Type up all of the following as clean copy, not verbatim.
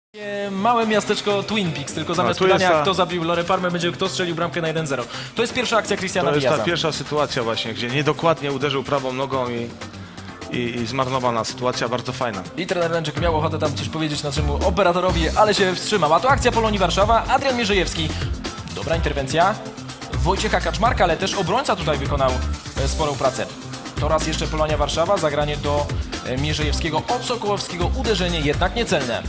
Małe miasteczko Twin Peaks, tylko zamiast pytania, kto zabił Lore Palmę, będzie kto strzelił bramkę na 1-0. To jest pierwsza akcja Christiana Diaza. To jest ta pierwsza sytuacja właśnie, gdzie niedokładnie uderzył prawą nogą i zmarnowana sytuacja, bardzo fajna. I trener Lęczyk miał ochotę tam coś powiedzieć naszemu operatorowi, ale się wstrzymał. A to akcja Polonii Warszawa, Adrian Mierzejewski. Dobra interwencja Wojciecha Kaczmarka, ale też obrońca tutaj wykonał sporą pracę. To raz jeszcze Polonia Warszawa, zagranie do Mierzejewskiego od Sokołowskiego, uderzenie jednak niecelne.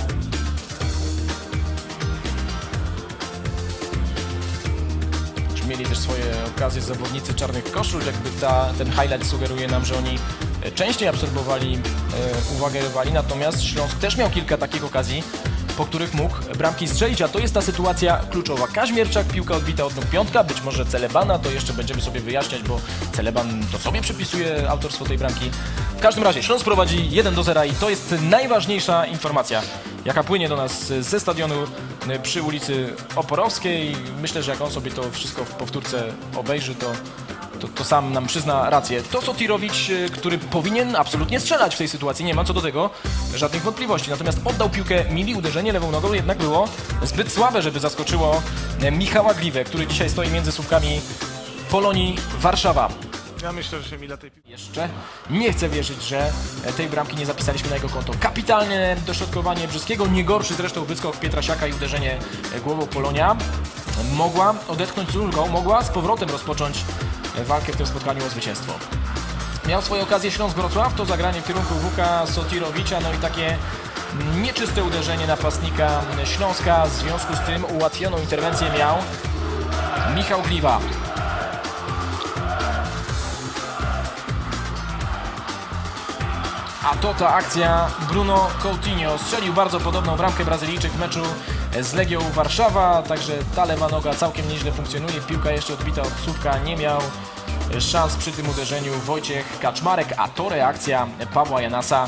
Mieli też swoje okazje zawodnicy czarnych koszul, jakby ten highlight sugeruje nam, że oni częściej absorbowali uwagę rywali, natomiast Śląsk też miał kilka takich okazji, po których mógł bramki strzelić, a to jest ta sytuacja kluczowa. Kaźmierczak, piłka odbita od nóg piątka, być może Celebana, to jeszcze będziemy sobie wyjaśniać, bo Celeban to sobie przypisuje autorstwo tej bramki. W każdym razie Śląsk prowadzi 1-0 i to jest najważniejsza informacja, jaka płynie do nas ze stadionu przy ulicy Oporowskiej. Myślę, że jak on sobie to wszystko w powtórce obejrzy, to sam nam przyzna rację. To Sotirowicz, który powinien absolutnie strzelać w tej sytuacji, nie ma co do tego żadnych wątpliwości. Natomiast oddał piłkę Mili, uderzenie lewą nogą jednak było zbyt słabe, żeby zaskoczyło Michała Gliwę, który dzisiaj stoi między słupkami Polonii Warszawa. Ja myślę, że się Mila tej piłki... Jeszcze nie chcę wierzyć, że tej bramki nie zapisaliśmy na jego konto. Kapitalne dośrodkowanie Brzyskiego, nie gorszy zresztą wyskok Pietrasiaka i uderzenie głową Polonia. Mogła odetchnąć z ulgą, mogła z powrotem rozpocząć walkę w tym spotkaniu o zwycięstwo. Miał swoje okazje Śląsk Wrocław, to zagranie w kierunku Łuka Sotirowicza, no i takie nieczyste uderzenie napastnika Śląska. W związku z tym ułatwioną interwencję miał Michał Gliwa. A to ta akcja Bruno Coutinho. Strzelił bardzo podobną bramkę Brazylijczyk w meczu z Legią Warszawa, także ta lewa noga całkiem nieźle funkcjonuje. Piłka jeszcze odbita od słupka, nie miał szans przy tym uderzeniu Wojciech Kaczmarek, a to reakcja Pawła Janasa.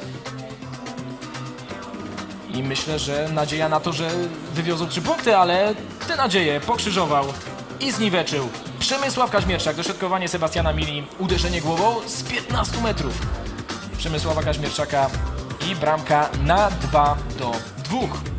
I myślę, że nadzieja na to, że wywiozą 3 punkty, ale te nadzieje pokrzyżował i zniweczył Przemysław Kaźmierczak. Dośrodkowanie Sebastiana Mili, uderzenie głową z 15 metrów. Przemysława Kaźmierczaka i bramka na 2-2.